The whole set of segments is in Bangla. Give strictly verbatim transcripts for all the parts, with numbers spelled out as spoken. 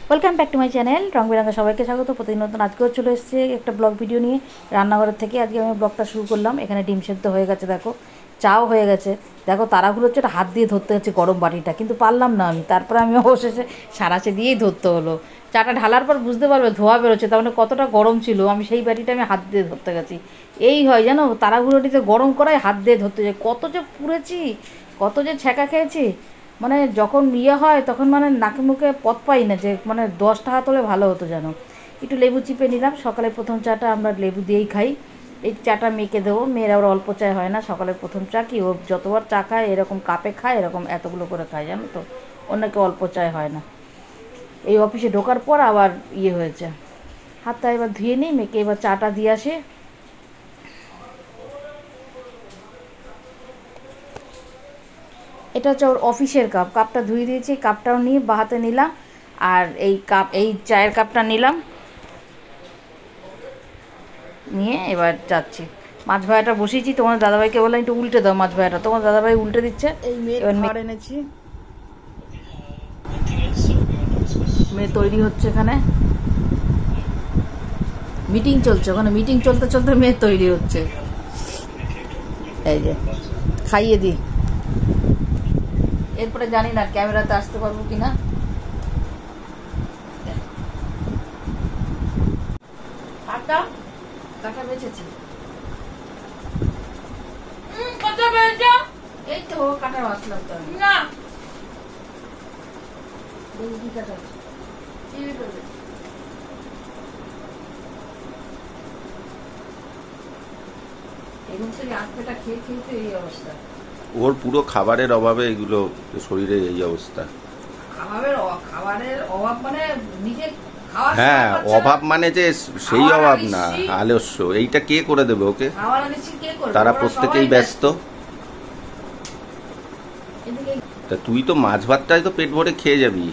Welcome back to my channel Rong Beronga সবাইকে স্বাগত। প্রতিদিন নতুন আজকেও চলে এসেছে একটা ব্লগ ভিডিও নিয়ে রান্নাঘরের থেকে। আজকে আমি ব্লগটা শুরু করলাম। এখানে ডিম সেদ্ধ হয়ে গেছে, দেখো চাও হয়ে গেছে। দেখো তারাগুলো হচ্ছে হাত দিয়ে ধরতে হচ্ছে গরম বাটিটা, কিন্তু পারলাম না আমি। তারপরে আমি অবশেষে সারাচে দিয়েই ধরতে হলো। চাটা ঢালার পর বুঝতে পারবে ধোয়া বেরোচ্ছে, তার মানে কতটা গরম ছিল। আমি সেই বাটিটা আমি হাত দিয়ে ধরতে গেছি। এই হয় জানো, তারাগুলোটিতে গরম করাই হাত দিয়ে ধরতে যাই। কত যে পুড়েছি, কত যে ছ্যাঁকা খেয়েছি। মানে যখন ইয়ে হয় তখন মানে নাকে মুখে পথ পাই না যে মানে দশ টাকা তোলে ভালো হতো যেন। একটু লেবু চিপে নিলাম। সকালে প্রথম চাটা আমরা লেবু দিয়েই খাই। এই চাটা মেয়েকে দেবো, মেয়েরা ওর অল্প চায় হয় না। সকালের প্রথম চা কি ও যতবার চা খায় এরকম কাপে খায়, এরকম এতগুলো করে খায় জানো তো। অন্যকে অল্প চায় হয় না। এই অফিসে ঢোকার পর আবার ইয়ে হয়েছে। হাতটা এবার ধুয়ে নিই, মেয়েকে এবার চাটা দিয়ে আসি। এটা হচ্ছে ওর অফিসের কাপ। কাপটা ধুয়ে দিয়েছি, কাপটাও নিয়ে বাহাতে নিলাম। আর এই কাপ, এই চায়ের কাপটা নিলাম, নিয়ে এবার যাচ্ছি। মাছ ভাজাটা বসিয়েছি। তোমার দাদাভাইকে বললাম একটু উল্টে দাও মাছ ভাজাটা, তোমার দাদাভাই উল্টে দিচ্ছে। এবার মেয়ে এনেছি, মেয়ে তৈরি হচ্ছে। এখানে মিটিং চলছে, ওখানে মিটিং চলতে চলতে মেয়ে তৈরি হচ্ছে। এই যে খাইয়ে দিই, এরপরে জানি না ক্যামেরাতে আসতে পারবো কিনা। কাটা কাটা বেঁচেছি, এই তো কাটা আসলাম তো না। কি কাটা এরকম থেকে আটটা খেয়ে খেয়ে তো এই অবস্থা। ওর পুরো খাবারের অভাবে এগুলো শরীরে এই অবস্থা। খাবারের খাবারের অভাব মানে নিজে হ্যাঁ, অভাব মানে যে সেই অভাব না, আলস্য। এইটা কে করে দেবে ওকে? তারা প্রত্যেকেই ব্যস্ত। তা তুই তো মাছ ভাতটাই তো পেট ভরে খেয়ে যাবি,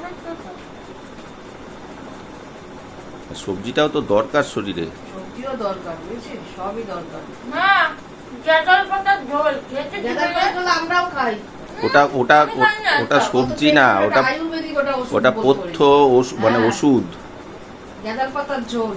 সবজিটাও তো দরকার শরীরে। সবজিও দরকার, বুঝছিস, সবই দরকার। না গাঁদাল পাতার ঝোল খেতে, গাঁদাল পাতা আমরাও খাই। ওটা ওটা ওটা সবজি না, ওটা ওটা পথ্য মানে ওষুধ। গাঁদাল পাতার ঝোল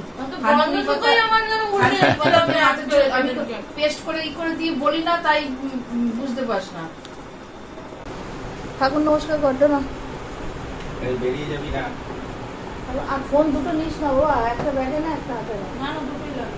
আমি তো পেস্ট করে ই করে দিয়ে বলি না, তাই বুঝতে পারছ না। ঠাকুর নমস্কার করতো না, বেরিয়ে যাবি না। আর ফোন দুটো নিস না, ও একটা ব্যাগে না একটা হাতে না, না দুটোই লাগে।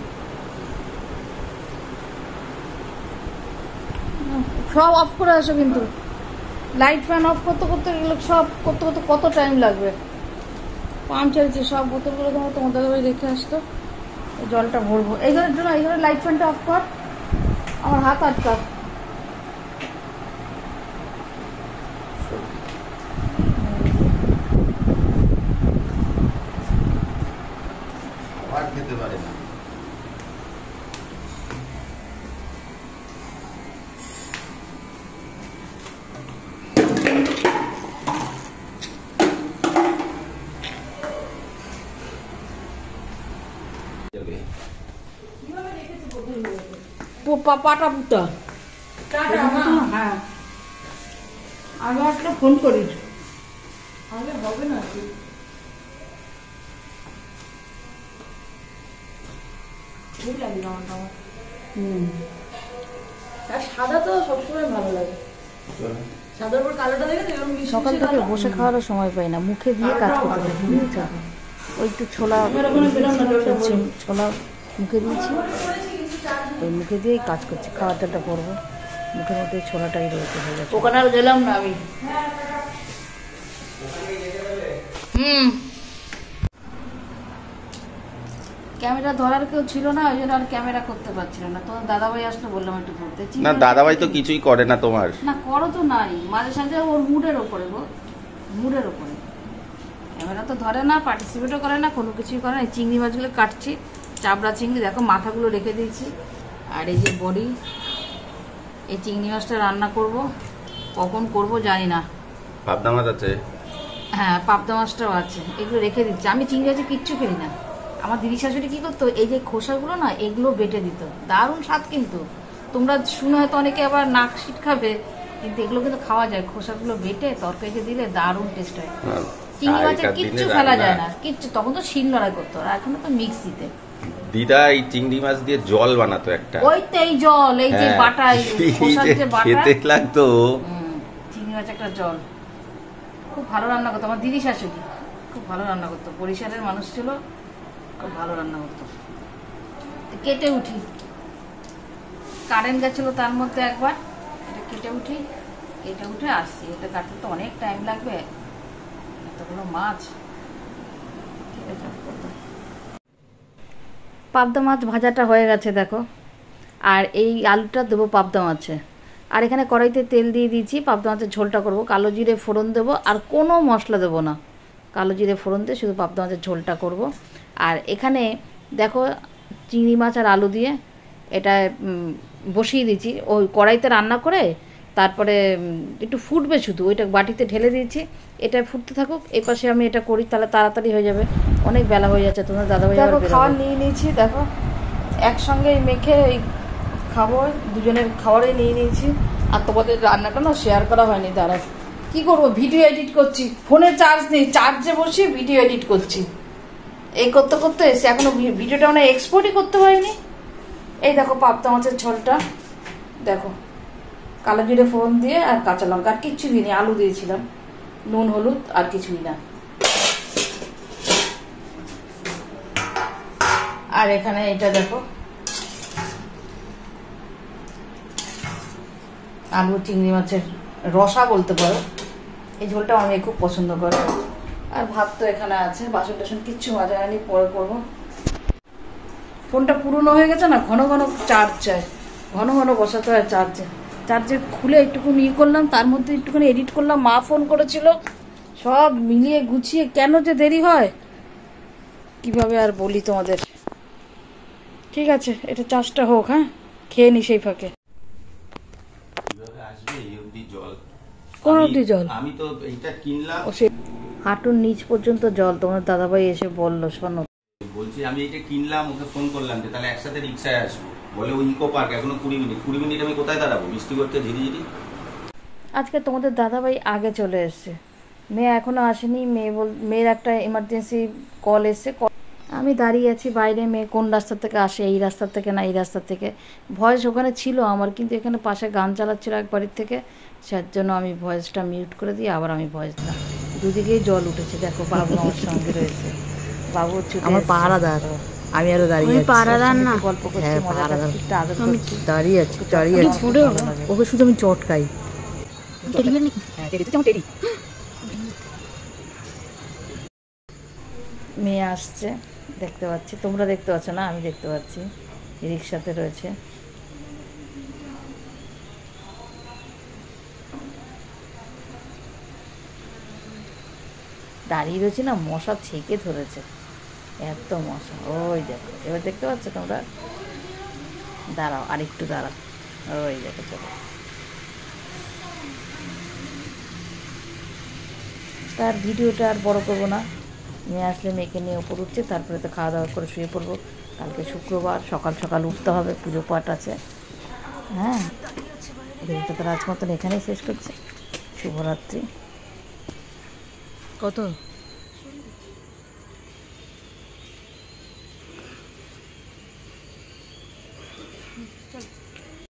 সব অফ করে আসো, কিন্তু লাইট ফ্যান অফ করতে করতে গেলে সব করতে করতে কত টাইম লাগবে। পাম্প চালিয়েছি, সব বোতলগুলো তোমার তোমার দাদাভাই রেখে আসতো। এই জলটা ভরবো এইখানের জন্য। এইখানে লাইট ফ্যানটা অফ কর, আমার হাত আটকা। খেতে পারে না। পাটা পুটা, হ্যাঁ আমি একটা ফোন করি, আগে হবে না। সাদা তো সবসময় ভালো লাগে, সাদার পর কালোটা দেখে। সকাল থেকে বসে খাওয়ারও সময় পাই না, মুখে দিয়ে কাজ করতে বুঝেছ। ওই একটু ছোলা ছোলা মুখে দিয়েছি, ওই মুখে দিয়েই কাজ করছি। খাওয়ার দাওয়াটা করবো, মুখের মধ্যে ছোলাটাই রয়েছে হয়ে গেছে। ওখানে আর গেলাম না আমি। হুম ক্যামেরা ধরার কেউ ছিল না, ওই জন্য আর ক্যামেরা করতে পারছিল না। তো দাদাভাই আসলে বললাম একটু ধরতে। না, দাদাভাই তো কিছুই করে না তোমার। না করো তো নাই, মাঝে সাঝে ওর মুডের ওপরে গো, মুডের ওপরে। ক্যামেরা তো ধরে না, পার্টিসিপেটও করে না, কোনো কিছুই করে না। এই চিংড়ি মাছগুলো কাটছি, চাবড়া চিংড়ি, দেখো মাথাগুলো রেখে দিয়েছি। আর এই যে বড়ি, এই চিংড়ি মাছটা রান্না করব। কখন করব জানি না। পাবদা মাছ আছে, হ্যাঁ পাবদা মাছটাও আছে, এগুলো রেখে দিচ্ছি। আমি চিংড়ি মাছে কিচ্ছু খেলি না। আমার দিদি শাশুড়ি কি করতো, এই যে খোসাগুলো না এগুলো বেটে দিত, দারুণ স্বাদ। কিন্তু তোমরা শুনে হয়তো অনেকে আবার নাক শিট খাবে, কিন্তু এগুলো কিন্তু খাওয়া যায়। খোসাগুলো বেটে তরকারিতে দিলে দারুণ টেস্ট হয়। চিংড়ি মাছের আগেকার কিচ্ছু দিনের ফেলা রান্না। যায় না, কিচ্ছু। তখন তো শিল নোড়াই করতো, আর এখন তো মিক্সিতে। দিদা এই চিংড়ি মাছ দিয়ে জল বানাতো একটা, ওই তো এই জল, এই যে হ্যাঁ, বাটা, এই এই খোসার যে যে বাটা, খেতে লাগতো। হুম, চিংড়ি মাছ একটা জল। খুব ভালো রান্না করতো আমার দিদি শাশুড়ি, খুব ভালো রান্না করতো। বরিশালের মানুষ ছিল, খুব ভালো রান্না করতো। কেটে উঠি, কারেন্ট গেছিলো তার মধ্যে একবার, এটা কেটে উঠি, কেটে উঠে আসছি। এটা কাটতে তো অনেক টাইম লাগবে, এতগুলো মাছ। ঠিক আছে, পাবদা মাছ ভাজাটা হয়ে গেছে দেখো, আর এই আলুটা দেবো পাবদা মাছে। আর এখানে কড়াইতে তেল দিয়ে দিয়েছি, পাবদা মাছের ঝোলটা করবো। কালো জিরে ফোড়ন দেবো, আর কোনো মশলা দেবো না। কালো জিরে ফোড়ন দিয়ে শুধু পাবদা মাছের ঝোলটা করব। আর এখানে দেখো চিংড়ি মাছ আর আলু দিয়ে এটা বসিয়ে দিয়েছি। ওই কড়াইতে রান্না করে তারপরে একটু ফুটবে, শুধু ওইটা বাটিতে ঢেলে দিয়েছি। এটা ফুটতে থাকুক, এই পাশে আমি এটা করি, তাহলে তাড়াতাড়ি হয়ে যাবে। অনেক বেলা হয়ে যাচ্ছে, তোমার দাদাভাই দেখো খাবার নিয়ে নিয়েছি। দেখো একসঙ্গে মেখে এই খাবো, দুজনের খাবারই নিয়ে নিয়েছি। আর তোমাদের রান্নাটা না শেয়ার করা হয়নি। দাঁড়া, কি করবো, ভিডিও এডিট করছি, ফোনে চার্জ নেই, চার্জে বসে ভিডিও এডিট করছি। এই করতে করতে এসে এখনো ভিডিওটা মানে এক্সপোর্টই করতে হয়নি। এই দেখো পাবদা মাছের ঝোলটা, দেখো কালো জিরে ফোড়ন দিয়ে আর কাঁচা লঙ্কা, আর কিচ্ছু দিইনি, আলু দিয়েছিলাম, নুন হলুদ আর কিছুই না। আর এখানে এটা দেখো আলু চিংড়ি মাছের রসা বলতে পারো। এই ঝোলটা আমি খুব পছন্দ করি। আর ভাত তো এখানে আছে, বাসন টাসন কিচ্ছু মাজা হয়নি, পরে করবো। ফোনটা পুরনো হয়ে গেছে না, ঘন ঘন চার্জ চাই, ঘন ঘন বসাতে হয় চার্জে। চার্জে খুলে একটুখানি ইয়ে করলাম, তার মধ্যে একটুখানি এডিট করলাম। মা ফোন করেছিল, সব মিলিয়ে গুছিয়ে কেন যে দেরি হয় কিভাবে আর বলি তোমাদের। ঠিক আছে, এটা চার্জটা হোক, হ্যাঁ, খেয়ে নি সেই ফাঁকে। কোন অব্দি জল? আমি তো এইটা কিনলাম, হাঁটুর নিচ পর্যন্ত জল। তোমার দাদাভাই এসে বললো, শোনো বলছি আমি এটা কিনলাম, ওকে ফোন করলাম যে তাহলে একসাথে রিক্সায় আসবো। বলে ওই ইকো পার্ক, এখনো কুড়ি মিনিট কুড়ি মিনিট আমি কোথায় দাঁড়াবো, বৃষ্টি করতে ঝিরি ঝিরি। আজকে তোমাদের দাদাভাই আগে চলে এসছে, মেয়ে এখনো আসেনি। মেয়ে বল মেয়ের একটা এমার্জেন্সি কল এসছে। আমি দাঁড়িয়ে আছি বাইরে, মেয়ে কোন রাস্তা থেকে আসে, এই রাস্তা থেকে না এই রাস্তা থেকে। ভয়েস ওখানে ছিল আমার, কিন্তু এখানে পাশে গান চালাচ্ছিল এক বাড়ির থেকে, যার জন্য আমি ভয়েসটা মিউট করে দিয়ে আবার আমি ভয়েস দিলাম। দুদিকেই জল উঠেছে। দেখো বাবু আমার সঙ্গে রয়েছে, বাবু আমার পাহারাদার, আমি আরো দাঁড়িয়ে আছি। পাহারাদার না, গল্প করছি, হ্যাঁ, মজা পাহারাদার। করছি, একটু আদর করছি। দাঁড়িয়ে আছি, দাঁড়িয়ে আছি, ওকে শুধু আমি চটকাই। মেয়ে আসছে, দেখতে পাচ্ছি, তোমরা দেখতে পাচ্ছ না, আমি দেখতে পাচ্ছি। রিক্সাতে রয়েছে। দাঁড়িয়ে রয়েছে না, মশা ছেকে ধরেছে, এত মশা। ওই দেখো, এবার দেখতে পাচ্ছ তোমরা? দাঁড়াও, আরেকটু দাঁড়াও, ওই দেখো চলো। তার ভিডিওটা আর বড় করবো না। মেয়ে আসলে মেয়েকে নিয়ে উপর উঠছে, তারপরে তো খাওয়া দাওয়া করে শুয়ে পড়বো। কালকে শুক্রবার, সকাল সকাল উঠতে হবে, পুজো পাঠ আছে। হ্যাঁ, ভিডিওটা তো আজ মতন এখানেই শেষ করছি। শুভরাত্রি। কত?